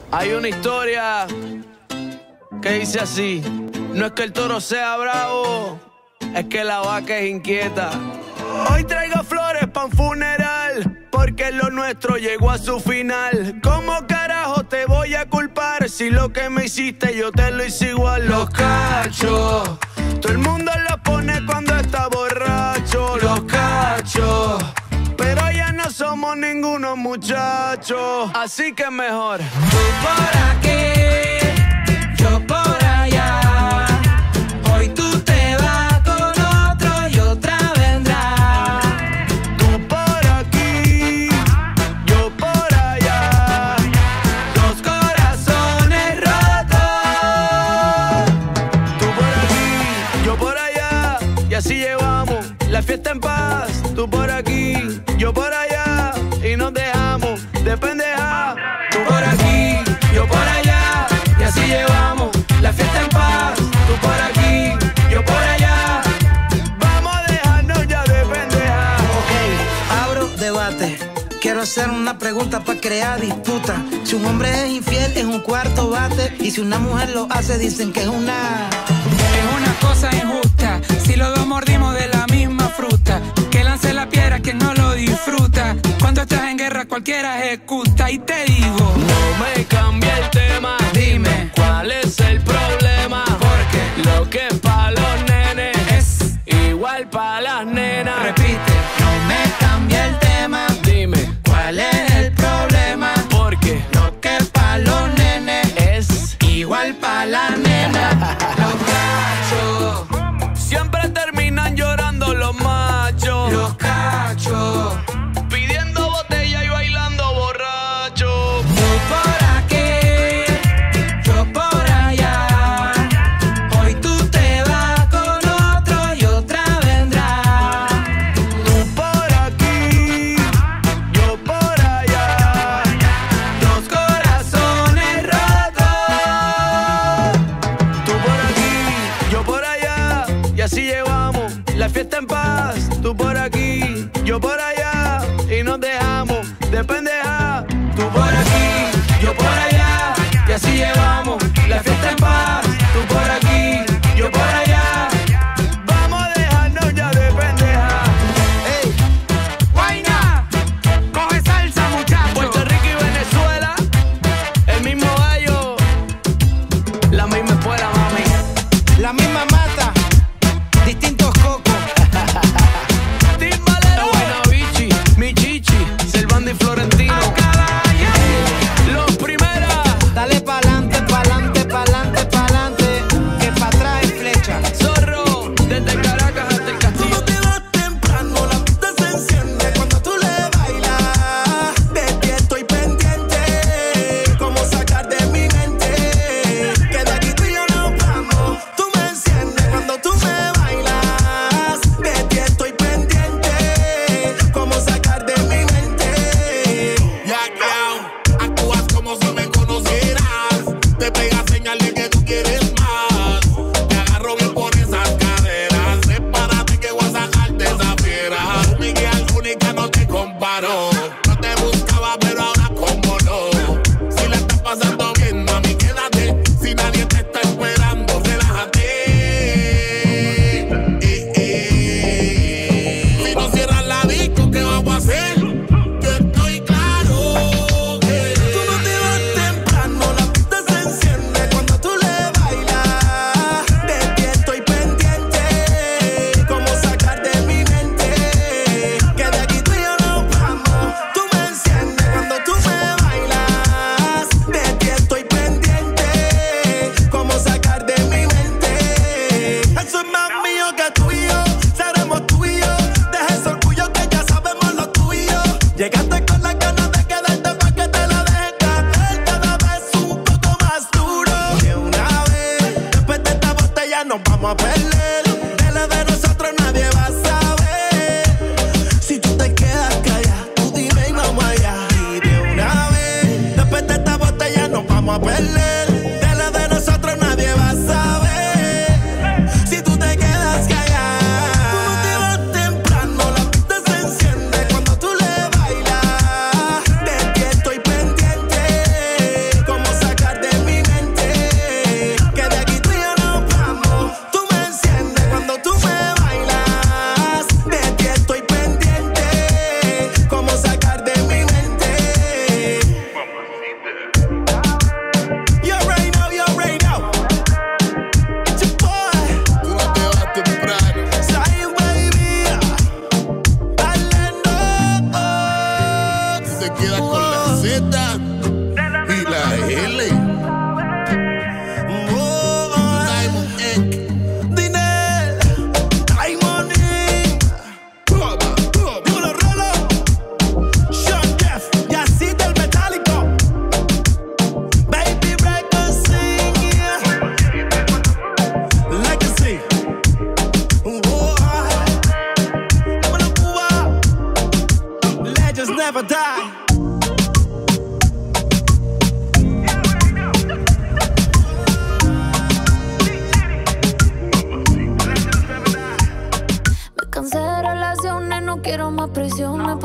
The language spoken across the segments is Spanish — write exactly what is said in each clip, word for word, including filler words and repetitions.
Hay una historia que dice así: no es que el toro sea bravo, es que la vaca es inquieta. Hoy traigo flores pa' un funeral, porque lo nuestro llegó a su final. ¿Cómo carajo te voy a culpar si lo que me hiciste yo te lo hice igual? Los cachos, todo el mundo los pone cuando está borracho. Los cachos, pero ya no somos ningunos muchachos, así que mejor tú por aquí, yo por allá. Hoy tú te vas con otro y otra vendrá. Tú por aquí, yo por allá. Dos corazones rotos. Tú por aquí, yo por allá. Y así llevamos la fiesta en paz. Tú por aquí, yo por allá. Y nos dejamos de pendeja. Tú por aquí, yo por allá. Y así llevamos la fiesta en paz. Tú por aquí, yo por allá. Vamos a dejarnos ya de pendeja. Ok, abro debate. Quiero hacer una pregunta para crear disputa. Si un hombre es infiel, es un cuarto bate. Y si una mujer lo hace, dicen que es una... Es una cosa injusta si los dos mordimos de la misma fruta. Que lance la piedra quien no lo disfruta. Cuando estás en guerra cualquiera ejecuta. Y te digo, No me cambie el tema. dime, ¿Cuál es el problema? porque Lo que es pa' los nenes es, igual pa' las nenas. repite, no me cambia el tema. Dime, ¿Cuál es el problema? porque Lo que pa' los nenes es igual pa' la nena. Los cachos, siempre terminan llorando los machos, los cachos. pidiendo botella y bailando borracho. Tú por aquí, yo por allá. Hoy tú te vas con otro y otra vendrá. Tú por aquí, yo por allá. Dos corazones rotos. Tú por aquí, yo por allá. Y así llevamos la fiesta en paz. Tú por aquí, yo por allá. Y nos dejamos de pendeja. Tú por aquí, yo por allá. Y así llevamos la fiesta en paz. Tú por aquí, yo por allá. Vamos a dejarnos ya de pendeja. Ey, Guayna, coge salsa, muchacho. Puerto Rico y Venezuela, el mismo gallo, la misma escuela, mami. la misma mata, distintos cocos. Timbalero, Buenavichi, mi chichi, Servando y Florentino. A caballo. Los primeras, Dale pa'lante, pa'lante, pa'lante, pa'lante. Que pa' atrás es flecha. Zorro, desde Caracas hasta el Castillo. Te vas temprano, la pista se enciende cuando tú le bailas. De ti estoy pendiente, cómo sacar de mi mente que de aquí tú y yo nos vamos. Tú me enciendes cuando tú me bailas. De ti estoy pendiente, cómo sacar de mi mente. Ya que actúas como si me conocieras, te pegas señal de que tú quieres más. Te agarro bien por esas caderas, prepárate que voy a sacarte esa fiera. Mi guía única, no te comparo. No te buscaba, pero ahora como no. Si la estás pasando bien, mami, quédate. Si nadie te está esperando, relájate. Eh, eh. Si no cierras la disco, ¿qué vamos a hacer? Yo estoy claro que tú no te vas temprano, la pista se enciende cuando tú le bailas. De ti estoy pendiente, cómo sacar de mi mente que de aquí tú y yo nos vamos. Tú me enciendes cuando tú me bailas. De ti estoy pendiente, cómo sacar de mi mente. Eso es más mío que tuyo, seremos tú y yo. Deja ese orgullo que ya sabemos lo tuyo. Llegaste con las ganas de quedarte pa' que te la dejes caer cada vez un poco más duro. De una vez, después de esta botella nos vamos a perder. De la de nosotros nadie va a saber. Si tú te quedas callada, tú dime y vamos allá. Y de una vez, después de esta botella nos vamos a perder. De la de nosotros nadie va a saber. Si tú te quedas callada, tú no te vas temprano, la pista se enciende cuando tú le bailas. De ti estoy pendiente, cómo sacar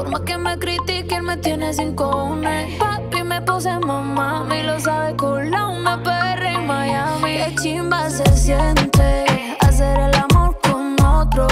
Por más que me critique, él me tiene sin cojones. Papi me puse mamá, y lo sabe con la una P R en Miami. Qué chimba se siente hacer el amor con otro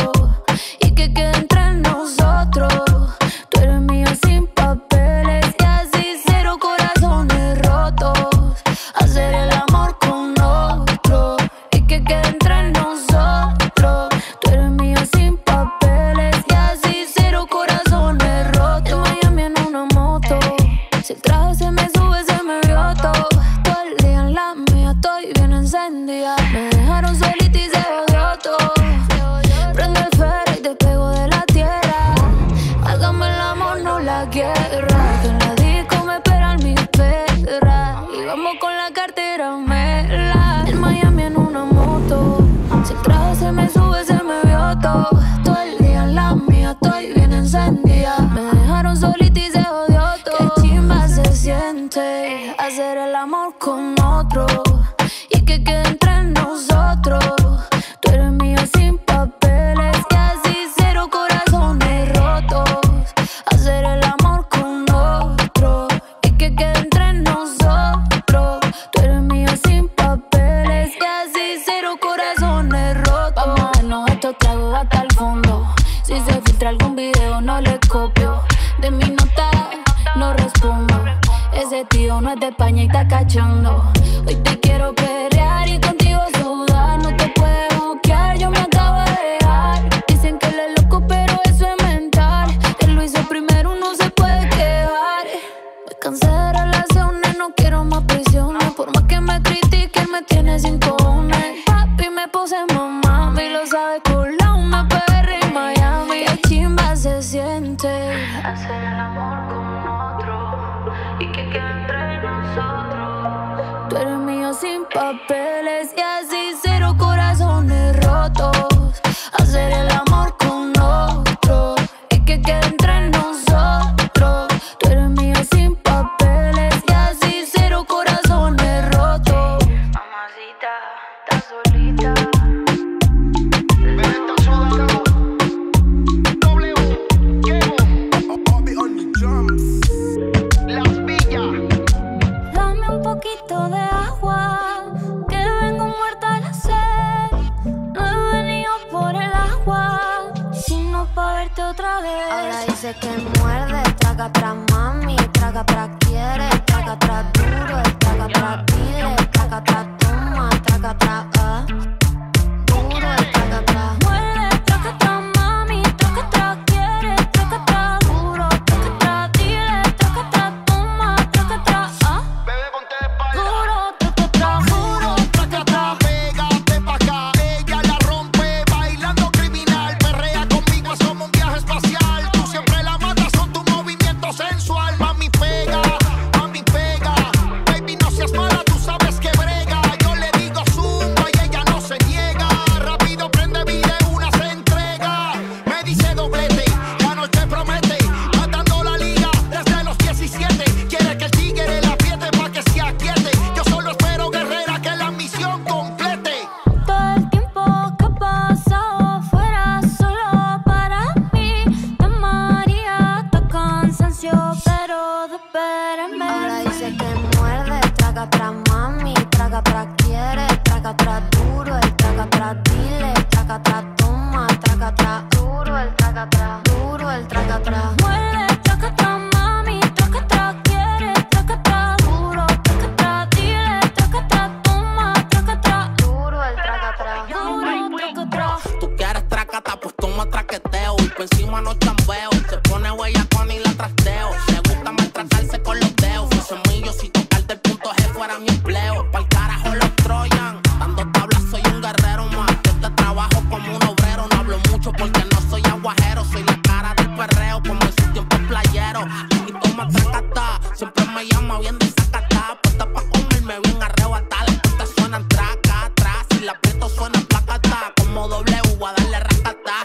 y que quede entre nosotros. Tú eres mío sin papeles y así cero corazones rotos. Hacer el amor con otro y que quede entre nosotros. Tú eres mío sin papeles y así cero corazones rotos. En Miami en una moto, si el traje se me sube se me vio todo. Todo el día en la mía estoy bien encendida. Me dejaron solita y se odió todo. Prende el ferro y te pego de la tierra. Hágame el amor, no la guerra. Que en la disco me esperan mis perras. Y vamos con la cartera mela. En Miami en una moto, si el traje se me sube se me vio todo. Todo el día en la mía estoy bien encendida. Me dejaron solita y se odió todo. Qué chimba se siente hacer el amor con otro y que quede entre nosotros. Tú eres mío sin papeles y así cero corazones rotos. Hacer el amor con otro y que quede entre nosotros. Tú eres mío sin papeles y así cero corazones rotos. Vamos a darnos estos tragos hasta el fondo. Si se filtra algún video no le copio. De mi nota no respondo. Ese tío no es de España y está cachando. Hoy te quiero perrear y contigo sudar. No te puedes bloquear, yo me acabo de dejar. Dicen que él es loco pero eso es mental. Él lo hizo primero, no se puede quejar. Me cansé de relaciones, no quiero más prisiones. Por más que me critique, él me tiene sin cojones. Papi me puse mamá, y lo sabe con la una P R en Miami. Qué chimba se siente hacer el amor con otro y que quede entre nosotros. Tú eres mío sin papeles y así cero corazones rotos. Hacer el amor con otro y que quede entre nosotros. Tú eres mío sin papeles y así cero corazones rotos. Mamacita, estás solita. Dame un poquito de agua, que vengo muerta de la sed. No he venido por el agua, sino pa' verte otra vez. Ahora dice que muerde, traga atrás mami, traga atrás quiere, traga atrás duro, traga atrás dile, traga atrás toma, traga atrás ah. Duro, traga atrás. Muerde, traga atrás mami, traga atrás quiere, traga atrás duro, traga atrás dile, traga atrás toma, traga atrás ah. Bebé, ponte de espalda. Duro, traga atrás, duro, traga atrás. Pégate pa' acá, ella la rompe, bailando criminal. Perrea conmigo, es como un viaje espacial. Tú siempre la matas, son tu movimiento sensual. Mami, pega, mami, pega. Baby, no seas mala, tú sabes que brega. Yo le digo zumba y ella no se niega. Rápido prende video, una se entrega. Me dice doblete, la noche promete. Matando la liga desde los diecisiete. Quiere que el tigre la apriete pa' que se aquiete. Yo solo espero, guerrera, que la misión complete. Todo el tiempo que ha pasado fuera solo para mí. Te amaría hasta cansancio, pero espérame. Ahora dice que muerde, traga atrás mami, traga atrás quiere, traga atrás duro, el traga atrás dile, traga atrás toma, traga atrás duro, el traga atrás duro, el traga atrás. Muerde, traga atrás mami, traga atrás quiere, traga atrás duro, traga atrás dile, traga atrás toma, traga atrás Duro, el traga atrás. duro, traga atrás. Tú quieres tracata, pues toma traqueteo. Y por encima no chambeo. Se pone huella con y la trasteo. Le gusta maltratarse con los dedos. Fui semillo si tocarte el punto G fuera mi empleo. Pa'l carajo los troyan. Dando tablas soy un guerrero más. Yo te trabajo como un obrero. No hablo mucho porque no soy aguajero. Soy la cara del perreo como en sus tiempos playeros. Y toma tracata. Siempre me llama bien desacata. Puesta pa' comerme bien arrebatada. Las putas suenan traca atrás. Si la aprieto suena placata. Como doble U a darle racata.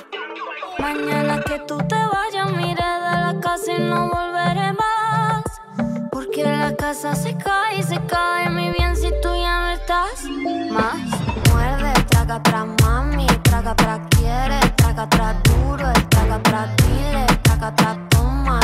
Mañana que tú te vayas, mire de la casa y no volveré más. Porque la casa se cae y se cae, mi bien, si tú ya no estás más. Muerde, traga atrás mami, traga atrás quiere, traga atrás duro, el traga atrás dile, traga atrás toma,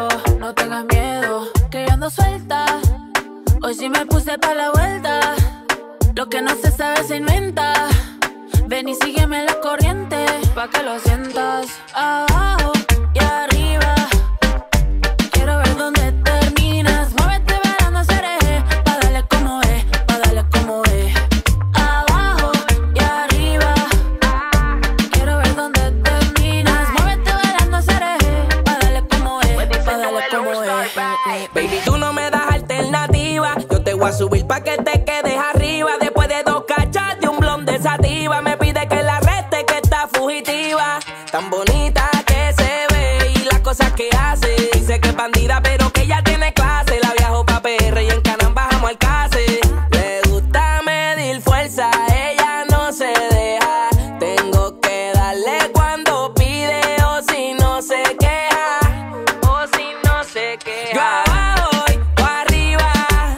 pero no tengas miedo, que yo ando suelta. Hoy sí me puse pa' la vuelta. Lo que no se sabe se inventa. Ven y sígueme la corriente, pa' que lo sientas. Abajo y arriba, quiero ver dónde terminas. Muévete bailando cereje, pa' darle como es, pa' darle como es. Abajo y arriba, quiero ver dónde terminas. Muévete bailando cereje, pa' darle como es, pa' darle como es. Baby, tú no me das alternativa. Yo te voy a subir pa' que te quedes arriba. Después de dos cachas de un blond de sativa, me pide que la arreste, que está fugitiva. Tan bonita que se ve y las cosas que hace. Dice que es bandida, pero que ella tiene clase. La viajo pa' P R y en Canam bajamos al case. Le gusta medir fuerza, ella no se deja. Tengo que darle cuando pide o si no se queja. O si no se queja. Yo abajo y arriba,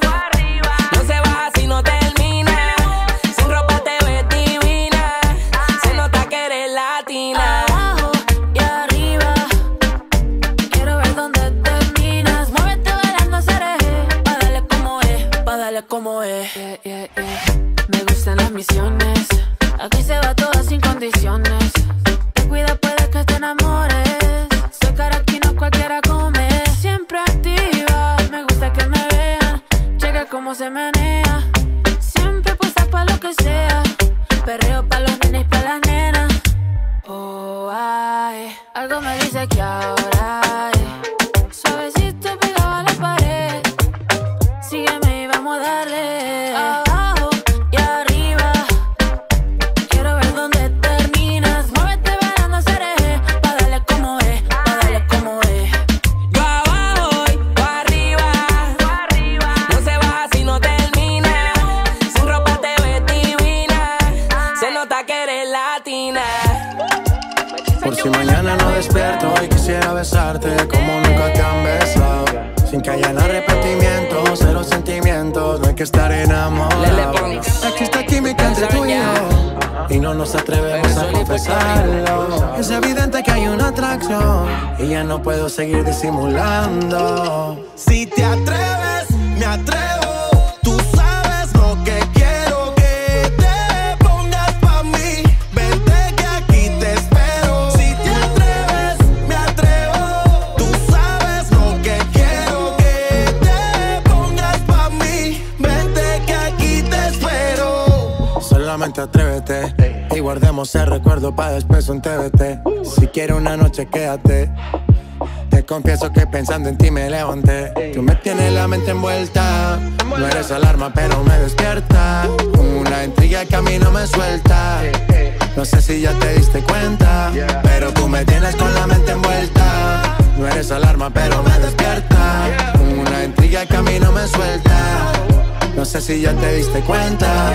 no se baja si no termina. Sin ropa te ves divina, se nota que eres latina. Abajo y arriba, quiero ver dónde terminas. Muévete bailando cereje, pa' darle como es, pa' darle como es. Yeah, yeah, yeah. Me gustan las misiones, aquí se va todo sin condiciones. Te cuida, puede que te enamores. Soy caraquino, cualquiera come. Siempre activa, me gusta que me vean. Checa cómo se menea. Siempre puesta pa' lo que sea. Perreo pa' los nenes y pa' las nenas. Oh, ay, algo me dice que ahora ay, suavecito pegado a la pared. Sígueme y vamos a darle. Abajo y arriba, quiero ver dónde terminas. Muévete bailando cereje, pa' darle como es, pa' darle como es. Yo abajo y arriba, no se baja si no termina. Sin ropa te ves divina, se nota que eres latina. Por si mañana no despierto y quisiera besarte como nunca te han besado. Sin que hayan arrepentimientos, cero sentimientos, no hay que estar enamorado. Existe química entre tú y yo y no nos atrevemos a confesarlo. Es evidente que hay una atracción y ya no puedo seguir disimulando. Si te atreves, me atrevo. Tú sabes lo que quiero, que te pongas pa' mí. Vente que aquí te espero. Si te atreves, me atrevo. Tú sabes lo que quiero, que te pongas pa' mí. Vente que aquí te espero. Solamente atrévete y guardemos el recuerdo pa' después un T V T. Si quieres una noche quédate. Te confieso que pensando en ti me levanté. Tú me tienes la mente envuelta. No eres alarma pero me despierta. Una intriga que a mí no me suelta. No sé si ya te diste cuenta, pero tú me tienes con la mente envuelta. No eres alarma pero me despierta. Una intriga que a mí no me suelta. No sé si ya te diste cuenta.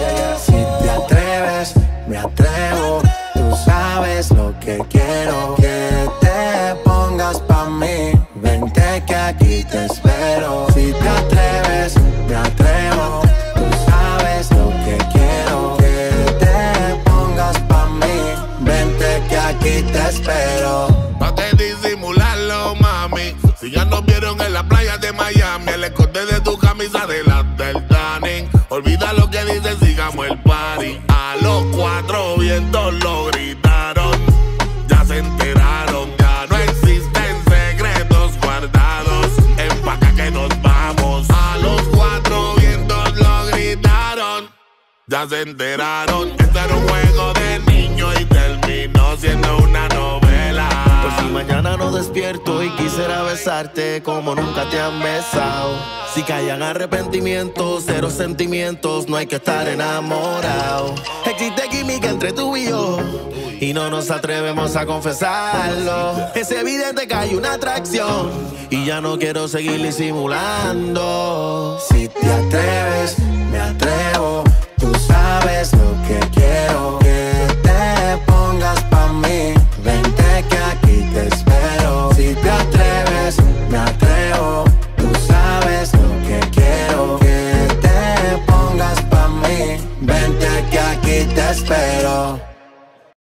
Si te atreves, me atrevo. Tú sabes lo que quiero, que te pongas pa' mí. Vente que aquí te espero. Si te atreves, me atrevo. Tú sabes lo que quiero, que te pongas pa' mí. Vente que aquí te espero. Pa' que disimularlo, mami. Si ya nos vieron en la playa de Miami, el escote de tu camisa delante del tanning. Olvida lo que dices, sigamos el party. A los cuatro vientos lo gritaron. Ya se enteraron, ya no existen secretos guardados. Empaca que nos vamos. A los cuatro vientos lo gritaron. Ya se enteraron. Este era un juego de niños y terminó siendo una novela. Por si mañana no despierto y quisiera besarte como nunca te han besado. Si callan arrepentimientos, cero sentimientos, no hay que estar enamorado. Existe química entre tú y yo y no nos atrevemos a confesarlo. Es evidente que hay una atracción y ya no quiero seguir disimulando. Si te atreves,